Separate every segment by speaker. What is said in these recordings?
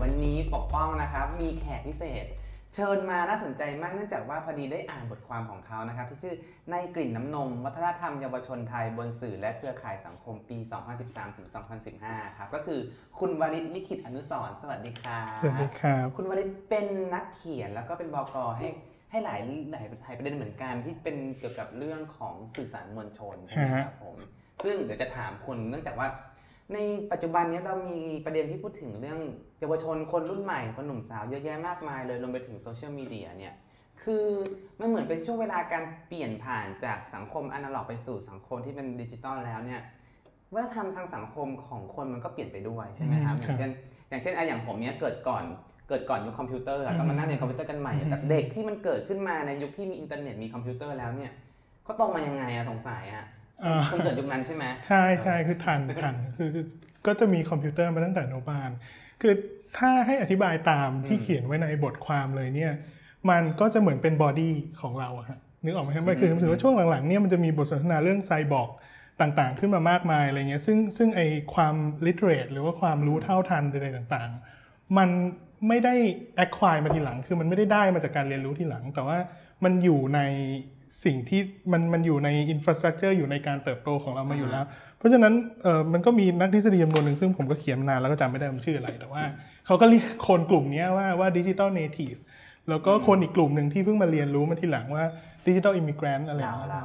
Speaker 1: วันนี้ปกป้องนะครับมีแขกพิเศษเชิญมาน่าสนใจมากเนื่องจากว่าพอดีได้อ่านบทความของเขานะครับที่ชื่อในกลิ่นน้ำนมวัฒนธรรมเยาวชนไทยบนสื่อและเครือข่ายสังคมปี 2013-2015 ครับก็คือคุณวริศ ลิขิตอนุสรณ์สวัสดีครับ
Speaker 2: สวัสดีครับ
Speaker 1: คุณวริศเป็นนักเขียนแล้วก็เป็นบก.ให้หลายประเด็นเหมือนกันที่เป็นเกี่ยวกับเรื่องของสื่อสารมวลชนใช่ไหมครับผมซึ่งเดี๋ยวจะถามคุณเนื่องจากว่าในปัจจุบันนี้เรามีประเด็นที่พูดถึงเรื่องเยาวชนคนรุ่นใหม่คนหนุ่มสาวเยอะแยะมากมายเลยรวมไปถึงโซเชียลมีเดียเนี่ยคือมันเหมือนเป็นช่วงเวลาการเปลี่ยนผ่านจากสังคมอนาล็อกไปสู่สังคมที่เป็นดิจิตอลแล้วเนี่ยวัฒนธรรมทางสังคมของคนมันก็เปลี่ยนไปด้วยใช่ไหมครับอย่างเช่นอย่างผมเนี้ยเกิดก่อนยุคคอมพิวเตอร์ต้องมานั่งเรียนคอมพิวเตอร์กันใหม่แต่เด็กที่มันเกิดขึ้นมาในยุคที่มีอินเทอร์เน็ตมีคอมพิวเตอร์แล้วเนี่ยเขาโตมายังไงสงสัยคุณเกิดยุคนั้นใช่ไหม
Speaker 2: ใช่คือทันคือก็จะมีคอมพิวเตอร์มาตั้งแต่อนุบาลคือถ้าให้อธิบายตามที่เขียนไว้ในบทความเลยเนี่ยมันก็จะเหมือนเป็นบอดี้ของเราฮะนึกออกไหมครับคือถือว่าช่วงหลังๆเนี่ยมันจะมีบทสนทนาเรื่องไซบอร์กต่างๆขึ้นมามากมายอะไรเงี้ยซึ่งไอความลิเทเรตหรือว่าความรู้เท่าทันใดๆต่างๆมันไม่ได้ acquire มาทีหลังคือมันไม่ได้มาจากการเรียนรู้ทีหลังแต่ว่ามันอยู่ในสิ่งที่มันอยู่ในอินฟราสตรัคเจอร์อยู่ในการเติบโตของเรามาอยู่แล้วเพราะฉะนั้นมันก็มีนักทฤษฎีจำนวนหนึ่งซึ่งผมก็เขียนมานานแล้วก็จำไม่ได้มันชื่ออะไรแต่ว่าเขาก็เรียกคนกลุ่มนี้ว่าดิจิทัลเนทีฟแล้วก็คนอีกกลุ่มหนึ่งที่เพิ่งมาเรียนรู้มาทีหลังว่าดิจิทัลอิมิเกรนต์อะไร
Speaker 1: เรา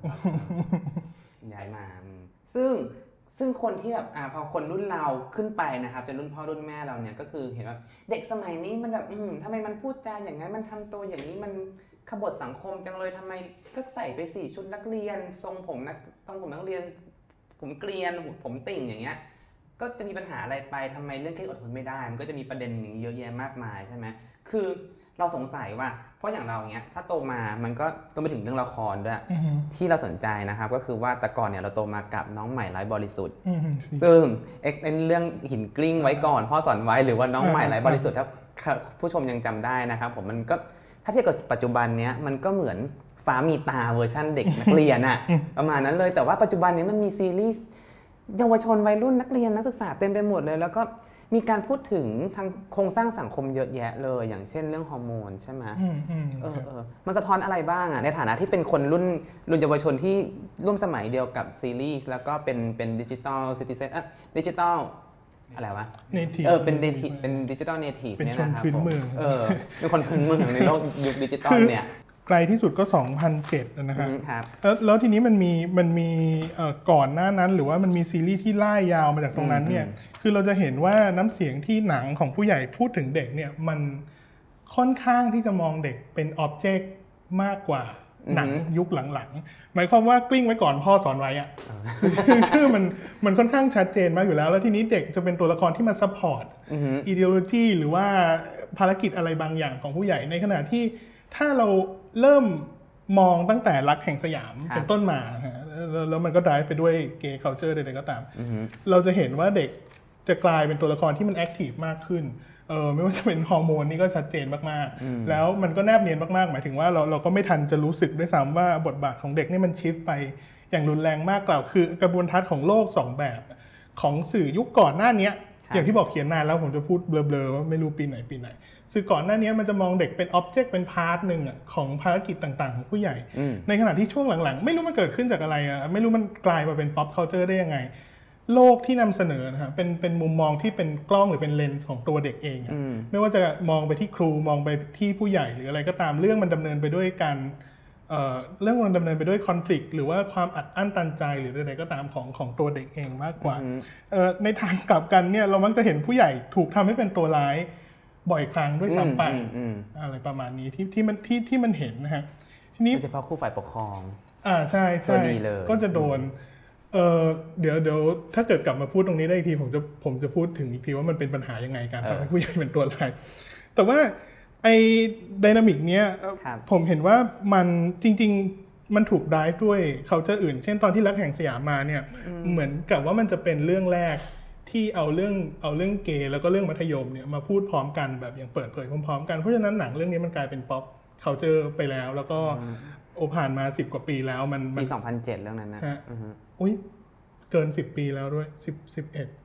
Speaker 1: ย้ายมาซึ่งคนที่แบบพอคนรุ่นเราขึ้นไปนะครับจะรุ่นพ่อรุ่นแม่เราเนี่ยก็คือเห็นว่าเด็กสมัยนี้มันแบบทำไมมันพูดจาอย่างนั้นมันทำตัวอย่างนี้มันขบถสังคมจังเลยทำไมก็ใส่ไป4ชุดนักเรียนทรงผมนักเรียนผมเกลียนผมติ่งอย่างเงี้ยก็จะมีปัญหาอะไรไปทำไมเรื่องแค่อดทนไม่ได้มันก็จะมีประเด็นอย่างนี้เยอะแยะมากมายใช่ไหมคือเราสงสัยว่าเพราะอย่างเราเงี้ยถ้าโตมามันก็ต้องไปถึงเรื่องละครด้วยที่เราสนใจนะครับก็คือว่าแต่ก่อนเนี่ยเราโตมากับน้องใหม่ไร้บริสุทธิ์ซึ่งเป็นเรื่องหินกลิ้งไว้ก่อนพ่อสอนไว้หรือว่าน้องใหม่ไร้บริสุทธิ์ถ้าผู้ชมยังจำได้นะครับผมมันก็ถ้าเทียบกับปัจจุบันเนี้ยมันก็เหมือนฟ้ามีตาเวอร์ชั่นเด็กนักเรียนประมาณนั้นเลยแต่ว่าปัจจุบันนี้มันมีซีรีส์เยาวชนวัยรุ่นนักเรียนนักศึกษาเต็มไปหมดเลยแล้วก็มีการพูดถึงทางโครงสร้างสังคมเยอะแยะเลยอย่างเช่นเรื่องฮอร์โมนใช่ไหมมันสะท้อนอะไรบ้างในฐานะที่เป็นคนรุ่นเยาวชนที่ร่วมสมัยเดียวกับซีรีส์แล้วก็เป็นดิจิตอลซิติเซนดิจิตอลอะไรวะเป็นดิจิตอลเนทีฟเนี่ยนะครับผมเป็นคนพื้นเมืองในโลกยุคดิจิตอลเนี่ย
Speaker 2: ไกลที่สุดก็ 2007 นะครับแล้วทีนี้มันมีก่อนหน้านั้นหรือว่ามันมีซีรีส์ที่ไล่ยาวมาจากตรงนั้นเนี่ยคือเราจะเห็นว่าน้ำเสียงที่หนังของผู้ใหญ่พูดถึงเด็กเนี่ยมันค่อนข้างที่จะมองเด็กเป็นอ็อบเจกต์มากกว่าหนังยุคหลังๆหมายความว่ากลิ้งไว้ก่อนพ่อสอนไว้อะชื่อมันค่อนข้างชัดเจนมากอยู่แล้วแล้วทีนี้เด็กจะเป็นตัวละครที่มาซัพพอร์ตอีเดโอโลจีหรือว่าภารกิจอะไรบางอย่างของผู้ใหญ่ในขณะที่ถ้าเราเริ่มมองตั้งแต่รักแห่งสยามเป็นต้นมาแล้วมันก็ได้ไปด้วยเกย์คัลเจอร์ใดๆก็ตามเราจะเห็นว่าเด็กจะกลายเป็นตัวละครที่มันแอคทีฟมากขึ้นไม่ว่าจะเป็นฮอร์โมนนี่ก็ชัดเจนมากๆแล้วมันก็แนบเนียนมากๆหมายถึงว่าเราก็ไม่ทันจะรู้สึกด้วยซ้ำว่าบทบาทของเด็กนี่มันชิฟไปอย่างรุนแรงมากกล่าวคือกระบวนทัศน์ของโลก2แบบของสื่อยุคก่อนหน้านี้อย่างที่บอกเขียนนานแล้วผมจะพูดเบลอๆว่าไม่รู้ปีไหนสื่อก่อนหน้านี้มันจะมองเด็กเป็นอ็อบเจกต์เป็นพาร์ทหนึ่งของภารกิจต่างๆของผู้ใหญ่ในขณะที่ช่วงหลังๆไม่รู้มันเกิดขึ้นจากอะไรไม่รู้มันกลายมาเป็น pop culture ได้ยังไงโลกที่นำเสนอนะฮะเป็นมุมมองที่เป็นกล้องหรือเป็นเลนส์ของตัวเด็กเองไม่ว่าจะมองไปที่ครูมองไปที่ผู้ใหญ่หรืออะไรก็ตามเรื่องมันดำเนินไปด้วยการเรื่องมันดำเนินไปด้วยคอนฟลิกต์หรือว่าความอัดอั้นตันใจหรือใดๆก็ตามของตัวเด็กเองมากกว่าในทางกลับกันเนี่ยเรามักจะเห็นผู้ใหญ่ถูกทำให้เป็นตัวร้ายบ่อยครั้งด้วยซ้ำไปอะไรประมาณนี้ที่มันเห็นนะฮะทีนี้
Speaker 1: เฉพาะคู่ฝ่ายปกครอง
Speaker 2: ใช่ก็จะโดนเดี๋ยวถ้าเกิดกลับมาพูดตรงนี้ได้อีกทีผมจะพูดถึงอีกทีว่ามันเป็นปัญหายังไงการทำให้ผู้ใหญ่เป็นตัวร้ายแต่ว่าไอ้ไดนามิกเนี้ยผมเห็นว่ามันจริงๆมันถูกได้ด้วยcultureอื่นเช่นตอนที่รักแห่งสยามมาเนี่ยเหมือนกับว่ามันจะเป็นเรื่องแรกที่เอาเรื่องเกย์แล้วก็เรื่องมัธยมเนี่ยมาพูดพร้อมกันแบบอย่างเปิดเผยพร้อมๆกันเพราะฉะนั้นหนังเรื่องนี้มันกลายเป็นป๊อปcultureไปแล้วก็ผ่านมา10 กว่าปีแล้วมัน
Speaker 1: ปี 2007 เรื่องนั้นนะ
Speaker 2: อุ้ยเกิน10 ปีแล้วด้วย11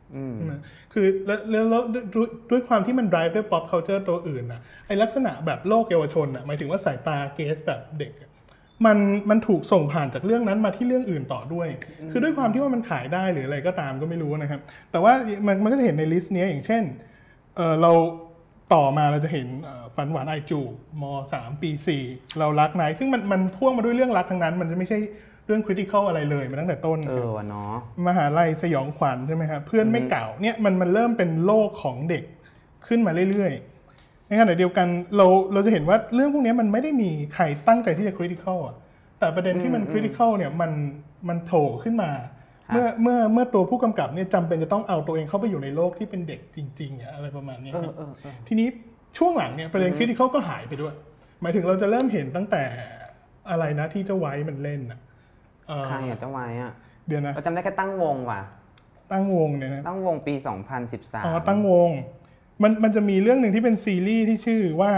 Speaker 2: คือแล้วด้วยความที่มัน drive ด้วย pop culture ตัวอื่นนะไอลักษณะแบบโลกเยาวชนหมายถึงว่าสายตาเกสแบบเด็กมันถูกส่งผ่านจากเรื่องนั้นมาที่เรื่องอื่นต่อด้วยคือด้วยความที่ว่ามันขายได้หรืออะไรก็ตามก็ไม่รู้นะครับแต่ว่ามันก็จะเห็นในลิสต์นี้อย่างเช่นเราต่อมาเราจะเห็นฝันหวานไอจูม.3 ปี 4เรารักนายซึ่งมันพ่วงมาด้วยเรื่องรักทั้งนั้นมันจะไม่ใช่เรื่อง critical อะไรเลยมาตั้งแต่ต้น
Speaker 1: วะเนาะ
Speaker 2: มหาลัยสยองขวัญใช่ไหมครับเพื่อนไม่เก่าเนี่ยมันเริ่มเป็นโลกของเด็กขึ้นมาเรื่อยๆในขณะเดียวกันเราจะเห็นว่าเรื่องพวกนี้มันไม่ได้มีใครตั้งใจที่จะ critical อ่ะแต่ประเด็นที่มัน critical เนี่ยมันโผล่ขึ้นมาเมื่อตัวผู้กำกับเนี่ยจำเป็นจะต้องเอาตัวเองเข้าไปอยู่ในโลกที่เป็นเด็กจริงๆอะไรประมาณนี้ทีนี้ช่วงหลังเนี่ยประเด็น critical ก็หายไปด้วยหมายถึงเราจะเริ่มเห็นตั้งแต่อะไรนะที่เจ้าไว้มันเล่นอ่ะ
Speaker 1: ใครเจ้าไว้อะ
Speaker 2: เดี๋ยวนะ
Speaker 1: จำได้แค่ตั้งวงว่ะ
Speaker 2: ตั้งวงเนี่ยนะ
Speaker 1: ตั้งวงปี2013
Speaker 2: ตั้งวงมันจะมีเรื่องหนึ่งที่เป็นซีรีส์ที่ชื่อว่า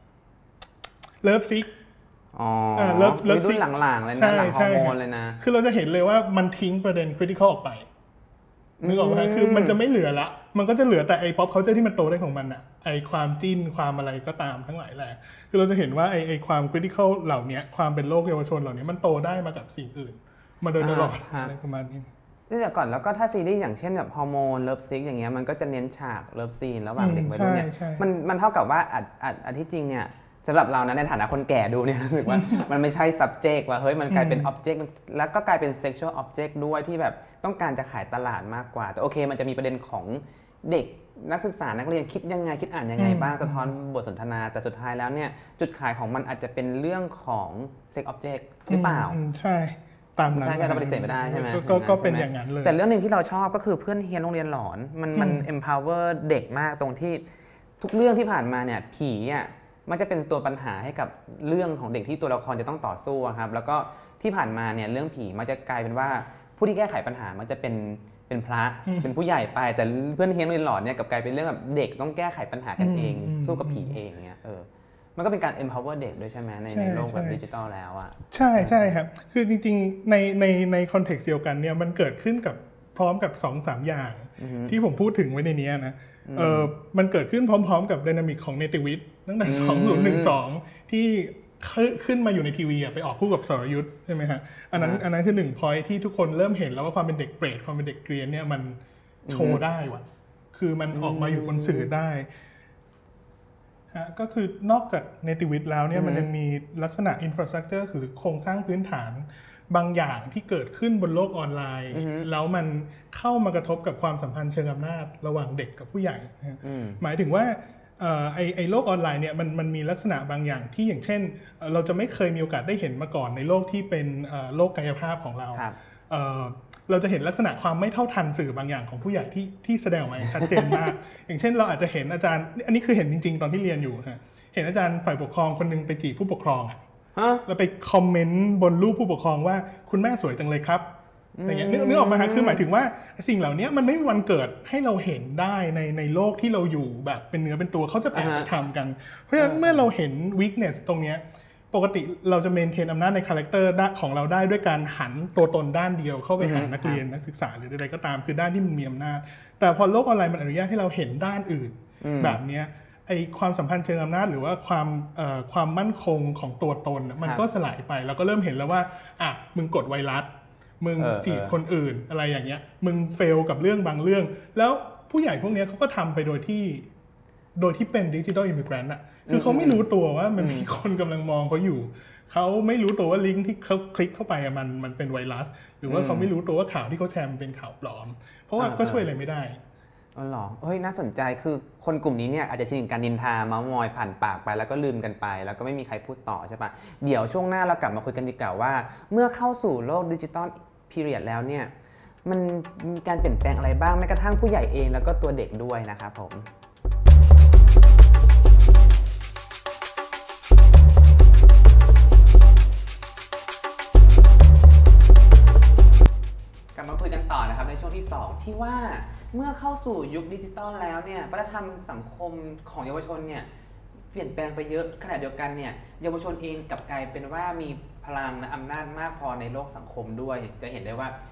Speaker 2: Love Sick
Speaker 1: Love Sick หลังๆเลยนะหลังฮอร์โมนเลยนะ
Speaker 2: คือเราจะเห็นเลยว่ามันทิ้งประเด็น critical ออกไปนึกออกไหมคือมันจะไม่เหลือละมันก็จะเหลือแต่ไอ้ pop culture ที่มันโตได้ของมันอะไอ้ความจิ้นความอะไรก็ตามทั้งหลายแหละคือเราจะเห็นว่าไอ้ความ critical เหล่านี้ความเป็นโลกเยาวชนเหล่านี้มันโตได้มากับสิ่งอื่นมาโดยตลอดอะไรประมาณนี้
Speaker 1: นี่แต่ก่อนแล้วก็ถ้าซีรีส์อย่างเช่นแบบฮอร์โมนเลิฟซิกอย่างเงี้ยมันก็จะเน้นฉากเลิฟซีนระหว่างเด็กวัยรุ่นเนี่ยมันเท่ากับว่าอันที่จริงเนี่ยสำหรับเรานะในฐานะคนแก่ดูเนี่ยรู้สึกว่ามันไม่ใช่ subject ว่าเฮ้ยมันกลายเป็น object แล้วก็กลายเป็น sexual object ด้วยที่แบบต้องการจะขายตลาดมากกว่าแต่โอเคมันจะมีประเด็นของเด็กนักศึกษานักเรียนคิดยังไงคิดอ่านยังไงบ้างสะท้อนบทสนทนาแต่สุดท้ายแล้วเนี่ยจุดขายของมันอาจจะเป็นเรื่องของ sex object หรือเปล่า
Speaker 2: ใช่ตามนั้น
Speaker 1: ใช่เราปฏิเสธไม่ได้ใช่ไหม
Speaker 2: ก็เป็นอย่างนั้นเลย
Speaker 1: แต่เรื่องนึงที่เราชอบก็คือเพื่อนเฮียนโรงเรียนหลอนมัน empower เด็กมากตรงที่ทุกเรื่องที่ผ่านมาเนี่ยผีอ่ะมันจะเป็นตัวปัญหาให้กับเรื่องของเด็กที่ตัวละครจะต้องต่อสู้ครับแล้วก็ที่ผ่านมาเนี่ยเรื่องผีมันจะกลายเป็นว่าผู้ที่แก้ไขปัญหามันจะเป็นพระเป็นผู้ใหญ่ไปแต่เพื่อนเฮียนโรงเรียนหลอนเนี่ยกับกลายเป็นเรื่องแบบเด็กต้องแก้ไขปัญหากันเองสู้กับผีเองเนี่ยมันก็เป็นการ empower เด็กด้วยใช่ไหมในโลกแบบดิจิทัลแล้วอ่ะ
Speaker 2: ใช่ครับคือจริงๆในคอนเท็กซ์เดียวกันเนี่ยมันเกิดขึ้นกับพร้อมกับ 2-3 อย่างที่ผมพูดถึงไว้ในนี้นะมันเกิดขึ้นพร้อมๆกับ Dynamic ของ Nativists ตั้งแต่2012ที่ขึ้นมาอยู่ในทีวีไปออกคู่กับสรยุทธใช่ไหมฮะอันนั้นคือ1 point ที่ทุกคนเริ่มเห็นแล้วว่าความเป็นเด็กเปรตความเป็นเด็กเกรียนเนี่ยมันโชว์ได้ว่ะคือมันออกมาอยู่บนสื่อได้ก็คือนอกจาก Nativists แล้วเนี่ยมันยังมีลักษณะ infrastructure หรือโครงสร้างพื้นฐานบางอย่างที่เกิดขึ้นบนโลกออนไลน์แล้วมันเข้ามากระทบกับความสัมพันธ์เชิงอำนาจระหว่างเด็กกับผู้ใหญ่หมายถึงว่าไอ้โลกออนไลน์เนี่ยมันมีลักษณะบางอย่างที่อย่างเช่นเราจะไม่เคยมีโอกาสได้เห็นมาก่อนในโลกที่เป็นโลกกายภาพของเราเราจะเห็นลักษณะความไม่เท่าทันสื่อบางอย่างของผู้ใหญ่ที่แสดงออกมาชัดเจนมาก อย่างเช่นเราอาจจะเห็นอาจารย์อันนี้คือเห็นจริงๆตอนที่เรียนอยู่เห็นอาจารย์ฝ่ายปกครองคนนึงไปจีบผู้ปกครองแล้วไปคอมเมนต์บนรูปผู้ปกครองว่าคุณแม่สวยจังเลยครับอย่างเงี้ยนึกออกมาฮะคือหมายถึงว่าสิ่งเหล่านี้มันไม่มีวันเกิดให้เราเห็นได้ในโลกที่เราอยู่แบบเป็นเนื้อเป็นตัวเขาจะแอบทำกันเพราะฉะนั้นเมื่อเราเห็น weakness ตรงเนี้ยปกติเราจะเมนเทนอำนาจในคาแรคเตอร์ของเราได้ด้วยการหันตัวตนด้านเดียวเข้าไปหานักเรียนนักศึกษาหรือใดๆก็ตามคือด้านที่มันมีอำนาจแต่พอโลกออนไลน์มันอนุญาตให้เราเห็นด้านอื่นแบบเนี้ยไอความสัมพันธ์เชิงอำนาจหรือว่าความมั่นคงของตัวตนมันก็สลายไปเราก็เริ่มเห็นแล้วว่ามึงกดไวรัสมึงจีบคนอื่นอะไรอย่างเงี้ยมึงเฟลกับเรื่องบางเรื่องแล้วผู้ใหญ่พวกนี้เขาก็ทำไปโดยที่เป็นดิจิทัลอิมมิเกรนต์คือเขาไม่รู้ตัวว่ามันมีคนกำลังมองเขาอยู่เขาไม่รู้ตัวว่าลิงก์ที่เขาคลิกเข้าไปมันเป็นไวรัสหรือว่าเขาไม่รู้ตัวว่าข่าวที่เขาแชร์มันเป็นข่าวปลอมเพราะว่าก็ช่วยอะไรไม่ได้
Speaker 1: หรอเฮ้ยน่าสนใจคือคนกลุ่มนี้เนี่ยอาจจะชินกับการนินทาเมาท์มอยผ่านปากไปแล้วก็ลืมกันไปแล้วก็ไม่มีใครพูดต่อใช่ปะเดี๋ยวช่วงหน้าเรากลับมาคุยกันดีกว่าว่าเมื่อเข้าสู่โลกดิจิตอลพีเรียดแล้วเนี่ยมันมีการเปลี่ยนแปลงอะไรบ้างแม้กระทั่งผู้ใหญ่เองแล้วก็ตัวเด็กด้วยนะครับผมกลับมาคุยกันต่อนะครับในช่วงที่2ที่ว่าเมื่อเข้าสู่ยุคดิจิตอลแล้วเนี่ยวัฒนธรรมสังคมของเยาวชนเนี่ยเปลี่ยนแปลงไปเยอะขณะเดียวกันเนี่ยเยาวชนเองกลับกลายเป็นว่ามีพลังและอำนาจมากพอในโลกสังคมด้วยจะเห็นได้ว่า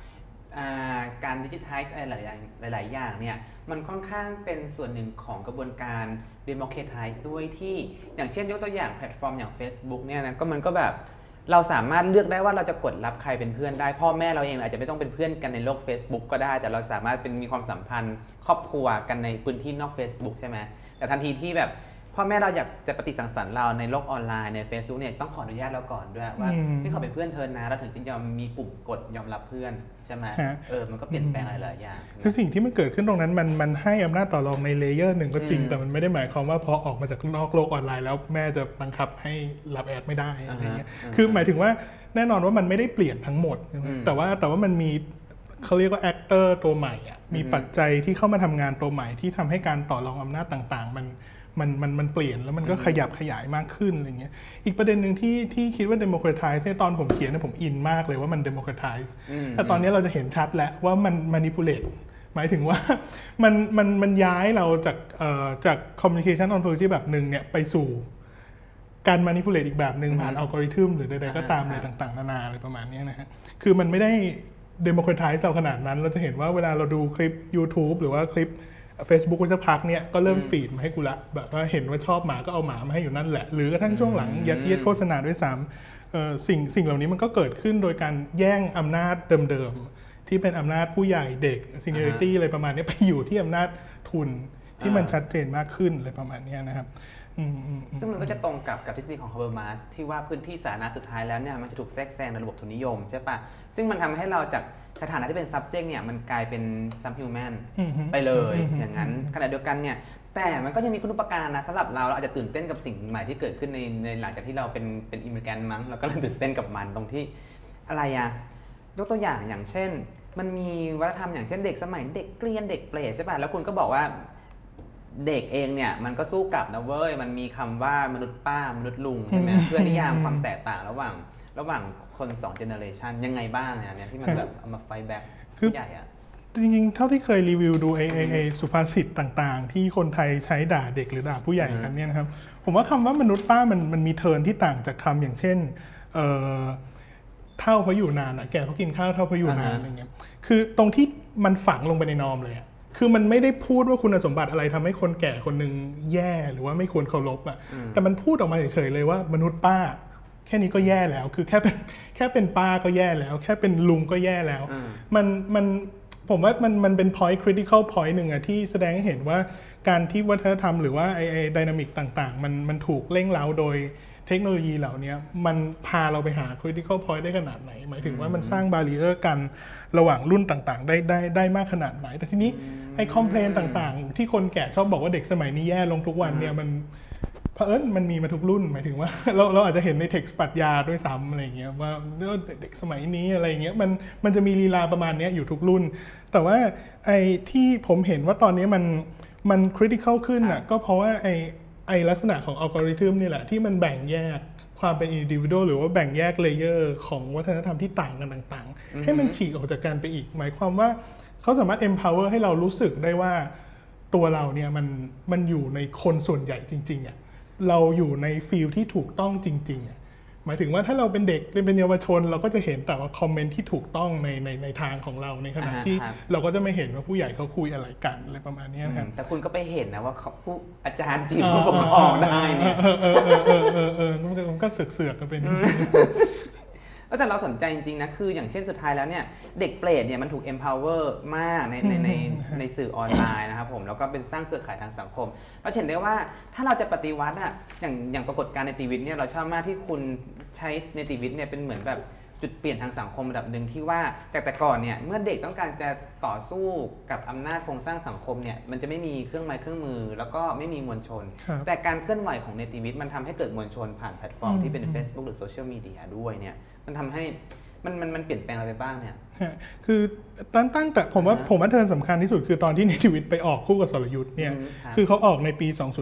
Speaker 1: การดิจิทัลอะไรหลายอย่างเนี่ยมันค่อนข้างเป็นส่วนหนึ่งของกระบวนการ democratize ด้วยที่อย่างเช่นยกตัวอย่างแพลตฟอร์มอย่าง Facebook เนี่ยนะมันก็แบบเราสามารถเลือกได้ว่าเราจะกดรับใครเป็นเพื่อนได้พ่อแม่เราเองอาจจะไม่ต้องเป็นเพื่อนกันในโลก Facebook ก็ได้แต่เราสามารถมีความสัมพันธ์ครอบครัวกันในพื้นที่นอก Facebook ใช่ไหมแต่ทันทีที่แบบพ่อแม่เราอยากจะปฏิสังสรรค์เราในโลกออนไลน์ใน Facebook เนี่ยต้องขออนุญาตเราก่อนด้วยว่าที่เขาเป็นเพื่อนเธอนะเราถึงจะยอมมีปุ่มกดยอมรับเพื่อนใช่ไหมมันก็เปลี่ยนแปลงหลายๆอย่าง
Speaker 2: คือสิ่งที่มันเกิดขึ้นตรงนั้นมันให้อำนาจต่อรองในเลเยอร์หนึ่งก็จริงแต่มันไม่ได้หมายความว่าพอออกมาจากนอกโลกออนไลน์แล้วแม่จะบังคับให้รับแอดไม่ได้อะไรเงี้ยคือหมายถึงว่าแน่นอนว่ามันไม่ได้เปลี่ยนทั้งหมดแต่ว่ามันมีเขาเรียกว่าแอคเตอร์ตัวใหม่อ่ะมีปัจจัยที่เข้ามาทำงานตัวใหม่ที่ทำให้การต่อรองอำนาจต่างๆมันเปลี่ยนแล้วมันก็ขยับขยายมากขึ้นอะไรเงี้ยอีกประเด็นหนึ่งที่คิดว่า democratize ตอนผมเขียนผมอินมากเลยว่ามัน democratize แต่ตอนนี้เราจะเห็นชัดแล้วว่ามัน manipulate หมายถึงว่ามันย้ายเราจาก communication ontology แบบหนึ่งเนี่ยไปสู่การ manipulate อีกแบบหนึ่งผ่านอัลกอริทึมหรือใดๆก็ตามอะไรต่างๆนานาอะไรประมาณนี้นะฮะคือมันไม่ได้ democratize เราขนาดนั้นเราจะเห็นว่าเวลาเราดูคลิป YouTube หรือว่าคลิปFacebook สักพักเนี่ยก็เริ่มฟีดมาให้กูละแบบว่าเห็นว่าชอบหมาก็เอาหมามาให้อยู่นั่นแหละหรือกระทั่งช่วงหลังยัดเยียดโฆษณาด้วยซ้ำสิ่งเหล่านี้มันก็เกิดขึ้นโดยการแย่งอำนาจเดิมๆที่เป็นอำนาจผู้ใหญ่เด็ก seniority อะไรประมาณนี้ไปอยู่ที่อำนาจทุนที่มันชัดเจนมากขึ้นอะไรประมาณนี้นะครับ
Speaker 1: ซึ่งมันก็จะตรงกับทฤษฎีของ Habermas ที่ว่าพื้นที่สาธารณะสุดท้ายแล้วเนี่ยมันจะถูกแทรกแซงในระบบทุนนิยมใช่ปะซึ่งมันทำให้เราจากสถานะที่เป็น subject เนี่ยมันกลายเป็น subhuman ไปเลยอย่างนั้นขณะเดียวกันเนี่ยแต่มันก็ยังมีคุณูปการนะสำหรับเราอาจจะตื่นเต้นกับสิ่งใหม่ที่เกิดขึ้นในหลังจากที่เราเป็นอิมมิเกรนต์มั้งเราก็เลยตื่นเต้นกับมันตรงที่อะไรอะยกตัวอย่างเช่นมันมีวัฒนธรรมอย่างเช่นเด็กสมัยเด็กเกรียนเด็กเปรตใช่ป่ะแล้วคุณก็บอกว่าเด็กเองเนี่ยมันก็สู้กลับนะเว้ยมันมีคำว่ามนุษย์ป้ามนุษย์ลุงใช่ไหมเพื่อนิยามความแตกต่างระหว่างคน2 generation ยังไงบ้างเนี่ยที่มันแบบเอามาไฟแบ็กผู้ใหญ่อะ
Speaker 2: จริงๆเท่าที่เคยรีวิวดูไอสุภาษิตต่างๆที่คนไทยใช้ด่าเด็กหรือด่าผู้ใหญ่กันเนี่ยนะครับผมว่าคำว่ามนุษย์ป้ามันมีเทิร์นที่ต่างจากคำอย่างเช่นเท่าเพราะอยู่นานแก่เพราะกินข้าวเท่าเพราะอยู่นานอะไรเงี้ยคือตรงที่มันฝังลงไปในนอมเลยคือมันไม่ได้พูดว่าคุณสมบัติอะไรทำให้คนแก่คนหนึ่งแย่หรือว่าไม่ควรเคารพแต่มันพูดออกมาเฉยๆเลยว่ามนุษย์ป้าแค่นี้ก็แย่แล้วคือแค่เป็นป้าก็แย่แล้วแค่เป็นลุงก็แย่แล้วมันผมว่ามันเป็น point critical point หนึ่งที่แสดงให้เห็นว่าการที่วัฒนธรรมหรือว่าไอ้ไดนามิกต่างๆมันถูกเร่งเร้าโดยเทคโนโลยีเหล่านี้มันพาเราไปหา critical point ได้ขนาดไหนหมายถึงว่ามันสร้างบารีเออร์กันระหว่างรุ่นต่างๆได้มากขนาดไหนแต่ทีนี้ไอ้คอมเพลนต่างๆที่คนแก่ชอบบอกว่าเด็กสมัยนี้แย่ลงทุกวันเนี่ยมันเผอิญมันมีมาทุกรุ่นหมายถึงว่าเราอาจจะเห็นในเท็กซ์ปรัชญาด้วยซ้ำอะไรเงี้ยว่าเด็กสมัยนี้อะไรเงี้ยมันจะมีลีลาประมาณนี้อยู่ทุกรุ่นแต่ว่าไอ้ที่ผมเห็นว่าตอนนี้มัน critical ขึ้นน่ะก็เพราะว่าไอ้ลักษณะของอัลกอริทึมนี่แหละที่มันแบ่งแยกความเป็น individual หรือว่าแบ่งแยกเลเยอร์ของวัฒนธรรมที่ต่างกันต่างๆให้มันฉีกออกจากกันไปอีกหมายความว่าเขาสามารถ empower ให้เรารู้สึกได้ว่าตัวเราเนี่ยมันอยู่ในคนส่วนใหญ่จริงๆเราอยู่ในฟีลที่ถูกต้องจริงๆหมายถึงว่าถ้าเราเป็นเด็กเป็นเยาวชนเราก็จะเห็นแต่ว่าคอมเมนต์ที่ถูกต้องในทางของเราในขณะที่เราก็จะไม่เห็นว่าผู้ใหญ่เขาคุยอะไรกันอะไรประมาณนี้นะครับ
Speaker 1: แต่คุณก็ไปเห็นนะว่าเขาผู้อาจารย์จริงผู้ปกครองได้เนี่ย
Speaker 2: มันก็เสือกกันเป็น
Speaker 1: แต่เราสนใจจริงๆนะคืออย่างเช่นสุดท้ายแล้วเนี่ยเด็กเปรตเนี่ยมันถูก empower มากในสื่อออนไลน์นะครับผมแล้วก็เป็นสร้างเครือข่ายทางสังคมเราเห็นได้ว่าถ้าเราจะปฏิวัติอะอย่างปรากฏการณ์เนติวิทย์เนี่ยเราชอบมากที่คุณใช้เนติวิทย์เนี่ยเป็นเหมือนแบบจุดเปลี่ยนทางสังคมระดับหนึ่งที่ว่าจากแต่ก่อนเนี่ยเมื่อเด็กต้องการจะต่อสู้กับอำนาจโครงสร้างสังคมเนี่ยมันจะไม่มีเครื่องไม้เครื่องมือแล้วก็ไม่มีมวลชนแต่การเคลื่อนไหวของเนติวิทย์มันทำให้เกิดมวลชนผ่านแพลตฟอร์มที่เป็น Facebook หรือโซเชียลมีเดียด้วยเนี่ยมันทำให้มันเปลี่ยนแปลงอะไรไปบ้างเนี่ย
Speaker 2: คือตั้งแต่ผมว่าเทิร์นสำคัญที่สุดคือตอนที่เนติวิทย์ไปออกคู่กับสรยุทธ์เนี่ยคือเขาออกในปี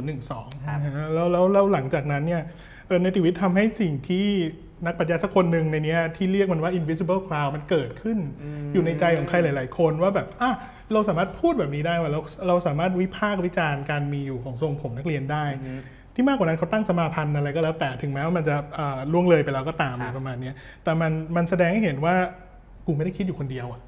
Speaker 2: 2012แล้วหลังจากนั้นเนี่ยเนติวิทย์ทำให้สิ่งที่นักปรัชญาสักคนหนึ่งในนี้ที่เรียกมันว่า invisible crowd มันเกิดขึ้นอยู่ในใจของใครหลายๆคนว่าแบบเราสามารถพูดแบบนี้ได้ว่าเราสามารถวิพากษ์วิจารณ์การมีอยู่ของทรงผมนักเรียนได้ที่มากกว่านั้นเขาตั้งสมาพันธ์อะไรก็แล้วแต่ถึงแม้ว่ามันจะล่วงเลยไปแล้วก็ตามประมาณนี้แต่มันแสดงให้เห็นว่ากูไม่ได้คิดอยู่คนเดียว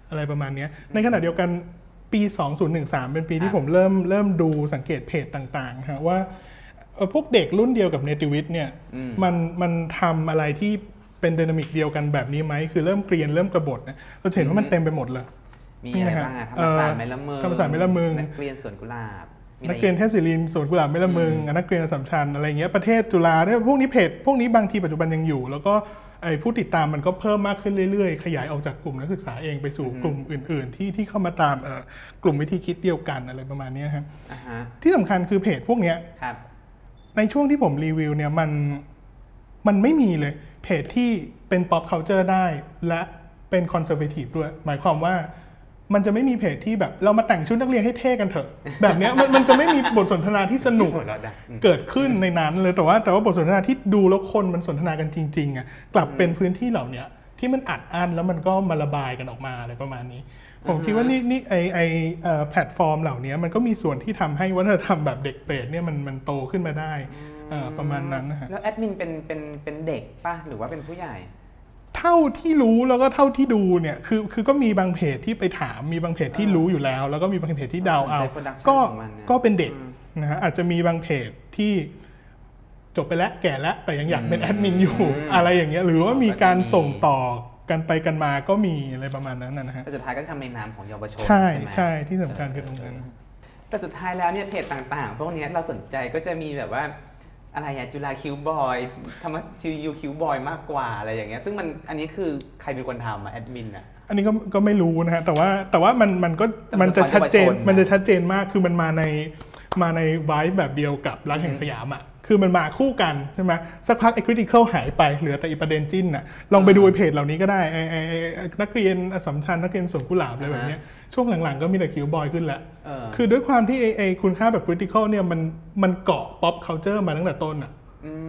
Speaker 2: อะไรประมาณนี้ในขณะเดียวกันปี 2013 เป็นปีที่ผมเริ่มดูสังเกตเพจต่างๆฮะว่าพวกเด็กรุ่นเดียวกับเนติวิทย์เนี่ยมันทำอะไรที่เป็นไดนามิกเดียวกันแบบนี้ไหมคือเริ่มเกรียนเริ่มกบฏนะเราเห็นว่ามันเต็มไปหมดเลย
Speaker 1: มีอะไรบ้างธรรมศาสตร์ไม้ละเมิงนักเรียนสวนกุหลาบ
Speaker 2: นักเรียนเทพศิรินทร์สวนกุหลาบไม้ละเมิงนักเรียนอัสสัมชัญอะไรเงี้ยประเทศจุฬาเนี่ยพวกนี้เพจพวกนี้บางทีปัจจุบันยังอยู่แล้วก็ผู้ติดตามมันก็เพิ่มมากขึ้นเรื่อยๆขยายออกจากกลุ่มนักศึกษาเองไปสู่กลุ่มอื่นๆที่เข้ามาตามกลุ่มวิธีคิดเดียวกันอะไรประมาณนี้ครับที่สำคัญคือเพจพวกนี้ในช่วงที่ผมรีวิวเนี่ยมันไม่มีเลยเพจที่เป็น pop culture ได้และเป็น conservative ด้วยหมายความว่ามันจะไม่มีเพจที่แบบเรามาแต่งชุดนักเรียนให้เท่กันเถอะแบบนี้มันจะไม่มีบทสนทนาที่สนุกเกิดขึ้นในนั้นเลยแต่ว่าบทสนทนาที่ดูแล้วคนมันสนทนากันจริงๆอ่ะกลับเป็นพื้นที่เหล่านี้ที่มันอัดอั้นแล้วมันก็มาระบายกันออกมาอะไรประมาณนี้ผมคิดว่านี่แพลตฟอร์มเหล่านี้มันก็มีส่วนที่ทำให้วัฒนธรรมแบบเด็กเปรตเนี่ยมันโตขึ้นมาได้ประมาณนั้นนะฮะ
Speaker 1: แล้วแอดมินเป็นเด็กป่ะหรือว่าเป็นผู้ใหญ่
Speaker 2: เท่าที่รู้แล้วก็เท่าที่ดูเนี่ยคือก็มีบางเพจที่ไปถามมีบางเพจที่รู้อยู่แล้วแล้วก็มีบางเพจที่เดาเอาก็เป็นเด็กนะฮะอาจจะมีบางเพจที่จบไปแล้วแก่แล้วแต่ยังอยากเป็นแอดมินอยู่อะไรอย่างเงี้ยหรือว่ามีการส่งต่อกันไปกันมาก็มีอะไรประมาณนั้นนะฮะ
Speaker 1: แต่สุดท้ายก็ทำในนามของเยาวชน
Speaker 2: ใช่ใช่ที่สำคัญคือตรงนั้น
Speaker 1: แต่สุดท้ายแล้วเนี่ยเพจต่างๆพวกนี้เราสนใจก็จะมีแบบว่าอะไรอะจุฬาคิวบอยธรรมศาสตร์คิวบอยมากกว่าอะไรอย่างเงี้ยซึ่งอันนี้คือใครเป็นคนทำอะแอดมินอะ
Speaker 2: อันนี้ก็ไม่รู้นะฮะแต่ว่ามันจะชัดเจนมากคือมันมาในไวฟ์แบบเดียวกับรักแห่งสยามอะคือมันมาคู่กันใช่ไหมสักพักไอ้ critical หายไปเหลือแต่อีประเด็นจิ้นน่ะลองไปดูเพจเหล่านี้ก็ได้นักเรียนอัสสัมชัญนักเรียนสวนกุหลาบอะไรแบบนี้ช่วงหลังๆก็มีแต่คิวบอยขึ้นแล้วคือด้วยความที่ไอ้คุณค่าแบบ critical เนี่ยมันเกาะ pop culture มาตั้งแต่ต้นอ่ะ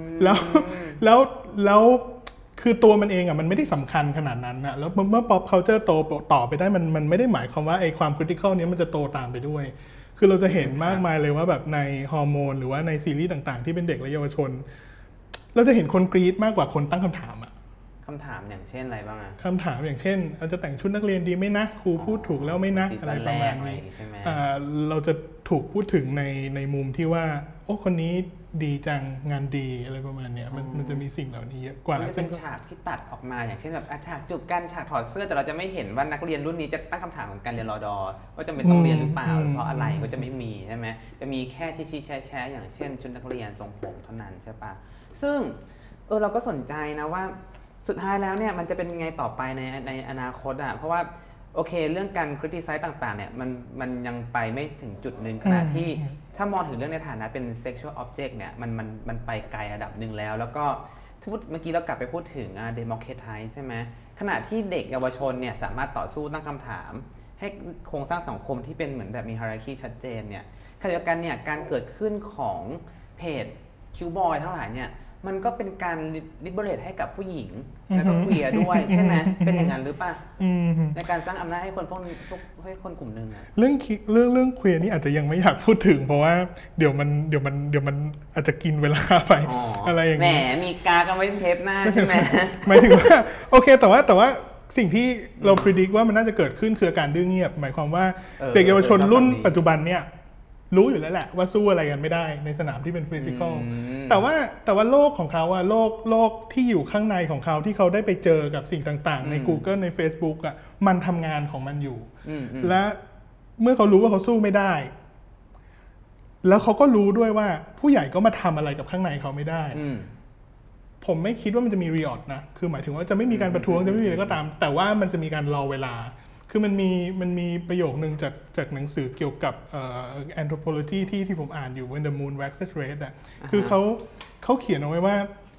Speaker 2: แล้วคือตัวมันเองอ่ะมันไม่ได้สำคัญขนาดนั้นนะแล้วเมื่อ pop culture โตต่อไปได้มันไม่ได้หมายความว่าไอ้ความ critical นี้มันจะโตตามไปด้วยคือเราจะเห็นมากมายเลยว่าแบบในฮอร์โมนหรือว่าในซีรีส์ต่างๆที่เป็นเด็กและเยาวชนเราจะเห็นคนกรี๊ดมากกว่าคนตั้งคำถามอะ
Speaker 1: คำถามอย่างเช่นอะไรบ้างอะ
Speaker 2: คำถามอย่างเช่นเราจะแต่งชุดนักเรียนดีไหมนะครูพูดถูกแล้วไหมนะอะไรประมาณนี้เราจะถูกพูดถึงในมุมที่ว่าโอ้คนนี้ดีจังงานดีอะไรประมาณนี้มันจะมีสิ่งเหล่านี้เยอะกว่า
Speaker 1: จะเป็นฉากที่ตัดออกมาอย่างเช่นแบบฉากจูบกันฉากถอดเสื้อแต่เราจะไม่เห็นว่านักเรียนรุ่นนี้จะตั้งคำถามของการเรียนรอดอว่าจะเป็นต้องเรียนหรือเปล่าเพราะอะไรก็จะไม่มีใช่ไหมจะมีแค่ชี้แชร์อย่างเช่นชุดนักเรียนทรงผมเท่านั้นใช่ปะซึ่งเราก็สนใจนะว่าสุดท้ายแล้วเนี่ยมันจะเป็นยังไงต่อไปในอนาคตอ่ะเพราะว่าโอเคเรื่องการคริติไซส์ต่างๆเนี่ยมันยังไปไม่ถึงจุดหนึ่งขณะที่ถ้ามองถึงเรื่องในฐานะเป็น sexual object เนี่ยมันไปไกลระดับหนึ่งแล้วก็เมื่อกี้เรากลับไปพูดถึงdemocratize ใช่ไหมขณะที่เด็กเยาวชนเนี่ยสามารถต่อสู้ตั้งคำถามให้โครงสร้างสังคมที่เป็นเหมือนแบบมี hierarchy ชัดเจนเนี่ยขณะเดียวกันเนี่ยการเกิดขึ้นของเพจคิวบอยทั้งหลายเนี่ยมันก็เป็นการลิเบเรตให้กับผู้หญิงแล้วก็เคลียร์ด้วยใช่ไหมเป็นอย่างนั้นหรือเปล่าในการสร้างอำนาจให้คนพวกให้คนกลุ่มนึงอะ
Speaker 2: เรื่องเคลียร์นี่อาจจะยังไม่อยากพูดถึงเพราะว่าเดี๋ยวมันอาจจะกินเวลาไปอะไรอย่างนี้
Speaker 1: แหมมีกากันไว้เทปหน้าใช่ไหม
Speaker 2: หมายถึงว่าโอเคแต่ว่าสิ่งที่เราพิจิตรว่ามันน่าจะเกิดขึ้นคือการดื้อเงียบหมายความว่าเด็กเยาวชนรุ่นปัจจุบันเนี่ยรู้อยู่แล้วแหละว่าสู้อะไรกันไม่ได้ในสนามที่เป็นฟิสิกอลแต่ว่าโลกของเขาอะโลกที่อยู่ข้างในของเขาที่เขาได้ไปเจอกับสิ่งต่างๆใน Google ใน Facebook อะมันทำงานของมันอยู่และเมื่อเขารู้ว่าเขาสู้ไม่ได้แล้วเขาก็รู้ด้วยว่าผู้ใหญ่ก็มาทำอะไรกับข้างในเขาไม่ได้ผมไม่คิดว่ามันจะมีรีออดนะคือหมายถึงว่าจะไม่มีการประท้วงจะไม่มีอะไรก็ตามแต่ว่ามันจะมีการรอเวลาคือมันมีประโยคนึงจากหนังสือเกี่ยวกับanthropology ที่ผมอ่านอยู่ When the Moon Waxes Red อ่ะคือเขาเขียนเอาไว้ว่า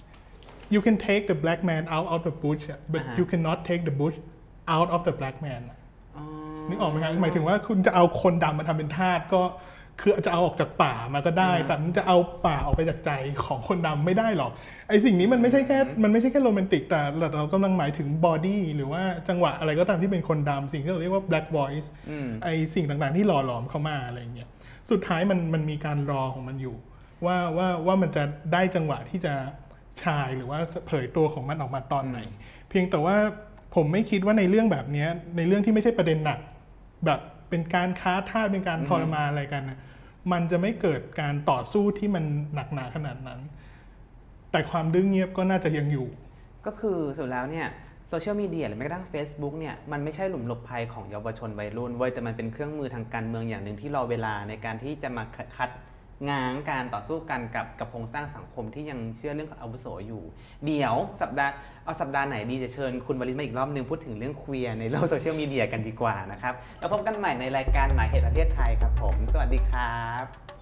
Speaker 2: you can take the black man out of the bush but you cannot take the bush out of the black man นึกออกไหมครับหมายถึงว่าคุณจะเอาคนดำมาทำเป็นทาสก็คือจะเอาออกจากป่ามาก็ได้แต่มันจะเอาป่าออกไปจากใจของคนดำไม่ได้หรอกไอ้สิ่งนี้มันไม่ใช่แค่โรแมนติกแต่เรากำลังหมายถึงบอดี้หรือว่าจังหวะอะไรก็ตามที่เป็นคนดำสิ่งที่เราเรียกว่า black voice ไอ้สิ่งต่างๆที่หล่อหลอมเข้ามาอะไรอย่างเงี้ยสุดท้ายมันมีการรอของมันอยู่ว่ามันจะได้จังหวะที่จะชายหรือว่าเผยตัวของมันออกมาตอนไหนเพียงแต่ว่าผมไม่คิดว่าในเรื่องแบบนี้ในเรื่องที่ไม่ใช่ประเด็นหนักแบบเป็นการค้าทาสเป็นการทรมานอะไรกันนะมันจะไม่เกิดการต่อสู้ที่มันหนักหนาขนาดนั้นแต่ความดื้อเงียบก็น่าจะยังอยู่
Speaker 1: ก็คือสุดแล้วเนี่ยโซเชียลมีเดียหรือแม้กระทั่ง Facebook เนี่ยมันไม่ใช่หลุมหลบภัยของเยาวชนวัยรุ่นเว้ยแต่มันเป็นเครื่องมือทางการเมืองอย่างหนึ่งที่รอเวลาในการที่จะมาคัดง้างการต่อสู้กันกับโครงสร้างสังคมที่ยังเชื่อเรื่องอาวุโสอยู่เดี๋ยวสัปดาห์ไหนดีจะเชิญคุณวริศมาอีกรอบนึงพูดถึงเรื่องเคลียร์ในโลกโซเชียลมีเดียกันดีกว่านะครับแล้วพบกันใหม่ในรายการหมายเหตุประเทศไทยครับผมสวัสดีครับ